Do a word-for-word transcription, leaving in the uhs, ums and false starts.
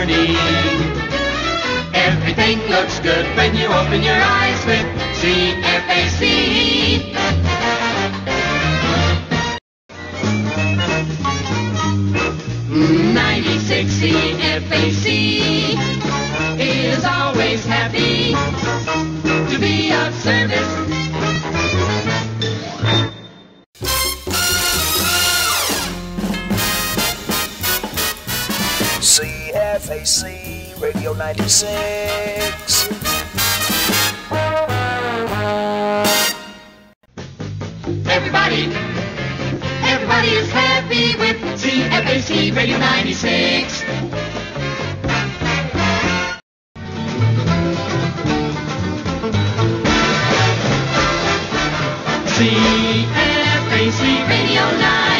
morning. Everything looks good when you open your eyes with C F A C. ninety-six C F A C is always happy to be of service. C F A C Radio ninety-six. Everybody, everybody is happy with C F A C Radio ninety-six. C F A C Radio ninety-six.